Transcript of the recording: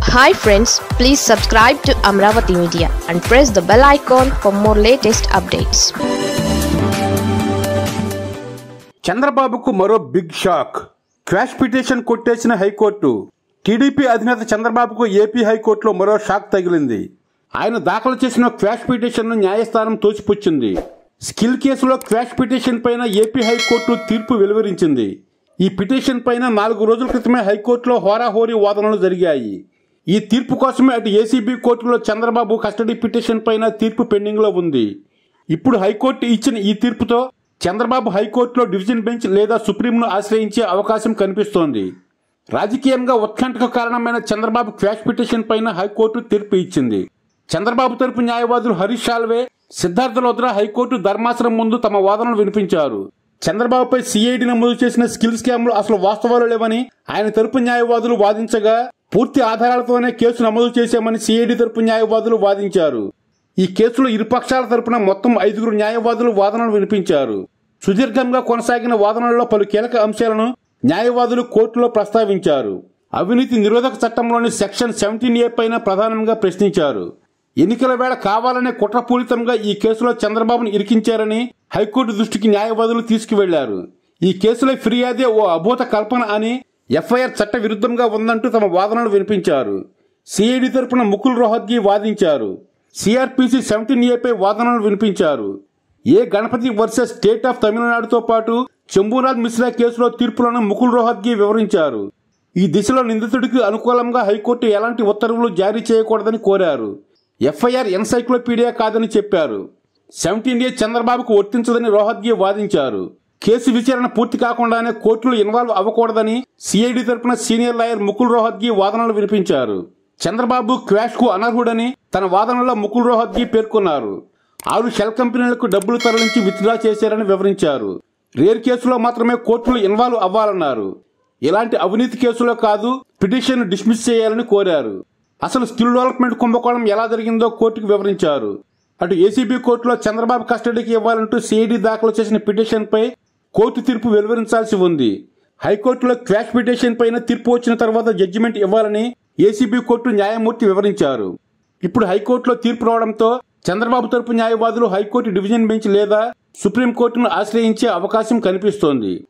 Hi friends, please subscribe to Amaravathi Media and press the bell icon for more latest updates. Chandrababuku maro big shock. Quash petition కొట్టేసిన high court. TDP అధినేత చంద్రబాబుకు AP హైకోర్టులో మరో shock తగిలింది. ఆయన దాఖలు చేసిన క్వాష్ పిటిషన్ను న్యాయస్థానం తోసిపుచ్చింది. స్కిల్ కేసులో క్వాష్ పిటిషన్ పైన ఏపీ హైకోర్టు తీర్పు వెలువరించింది. ఈ పిటిషన్ పైన 4 రోజుల క్రితమే హైకోర్టులో హోరాహోరీ వాదనలు జరిగాయి. ఈ తీర్పు కోసమే అటు ఏసీబీ కోర్టులో చంద్రబాబు కస్టడీ పిటిషన్ పైన తీర్పు పెండింగ్ లో ఉంది. ఇప్పుడు హైకోర్టు ఇచ్చిన ఈ తీర్పుతో చంద్రబాబు హైకోర్టులో డివిజన్ బెంచ్ లేదా సుప్రీంను ఆశ్రయించే అవకాశం కనిపిస్తోంది. రాజకీయంగా ఉత్కంఠకు కారణమైన చంద్రబాబు క్వాష్ పిటిషన్ పైన హైకోర్టు తీర్పు ఇచ్చింది. చంద్రబాబు తరపు న్యాయవాదులు హరీష్ సాల్వే, సిద్ధార్థ లోద్రా హైకోర్టు ధర్మాసనం ముందు తమ వాదనలు వినిపించారు. చంద్రబాబుపై సిఐడి నమోదు చేసిన స్కిల్ స్కామ్లు అసలు వాస్తవాలు లేవని ఆయన తరపు న్యాయవాదులు వాదించగా, పూర్తి ఆధారాలతోనే కేసు నమోదు చేశామని సిఐడి తరపు న్యాయవాదులు వాదించారు. ఈ కేసులో ఇరుపక్షాల తరపున మొత్తం 5 న్యాయవాదులు వాదనలు వినిపించారు. సుదీర్ఘంగా కొనసాగిన వాదనల్లో పలు కీలక అంశాలను న్యాయవాదులు కోర్టులో ప్రస్తావించారు. అవినీతి నిరోధక చట్టంలోని సెక్షన్ 17A పైన ప్రధానంగా ప్రశ్నించారు. ఎన్నికల వేళ కావాలనే కుట్రపూరితంగా ఈ కేసులో చంద్రబాబును ఇరికించారని హైకోర్టు దృష్టికి న్యాయవాదులు తీసుకువెళ్లారు. ఈ కేసులో ఫిర్యాదే ఓ అభూత కల్పన అని, ఎఫ్ఐఆర్ చట్ట విరుద్ధంగా ఉందంటూ తమ వాదనలు వినిపించారు. సిఐడి తరపున ముకుల్ రోహత్గి వాదించారు. సిఆర్పిసి 17A పై వాదనలు వినిపించారు. A Ganapathi versus state of తమిళనాడుతో పాటు శంభూనాథ్ మిశ్రా కేసులో తీర్పులను ముకుల్ రోహత్గి వివరించారు. ఈ దిశలో నిందితుడికి అనుకూలంగా హైకోర్టు ఎలాంటి ఉత్తర్వులు జారీ చేయకూడదని కోరారు. ఎఫ్ఐఆర్ ఎన్సైక్లోపీడియా కాదని చెప్పారు. 17A చంద్రబాబుకు వర్తించదని రోహత్గి వాదించారు. కేసు విచారణ పూర్తి కాకుండానే కోర్టులు ఇన్వాల్వ్ అవ్వకూడదని సిఐడి తరపున సీనియర్ లాయర్ ముకుల్ రోహత్గి వాదనలు వినిపించారు. చంద్రబాబు క్వాష్ కు అనర్హుడని తన వాదనలో ముకుల్ రోహత్గి పేర్కొన్నారు. 6 షెల్ కంపెనీలకు డబ్బులు తరలించి విత్డ్రా చేశారని వివరించారు. రేర్ కేసులో మాత్రమే కోర్టులు ఇన్వాల్వ్ అవ్వాలన్నారు. ఇలాంటి అవినీతి కేసులో కాదు, పిటిషన్ డిస్మిస్ చేయాలని కోరారు. అసలు స్కిల్ డెవలప్మెంట్ కుంభకోణం ఎలా జరిగిందో కోర్టుకు వివరించారు. అటు ఏసీబీ కోర్టులో చంద్రబాబు కస్టడీకి ఇవ్వాలంటూ సిఐడి దాఖలు చేసిన పిటిషన్ పై కోర్టు తీర్పు వెలువరించాల్సి ఉంది. హైకోర్టులో క్వాష్ పిటిషన్ పైన తీర్పు వచ్చిన తర్వాత జడ్జిమెంట్ ఇవ్వాలని ఏసీబీ కోర్టు న్యాయమూర్తి వివరించారు. ఇప్పుడు హైకోర్టులో తీర్పు రావడంతో చంద్రబాబు తరపు న్యాయవాదులు హైకోర్టు డివిజన్ బెంచ్ లేదా సుప్రీంకోర్టును ఆశ్రయించే అవకాశం కనిపిస్తోంది.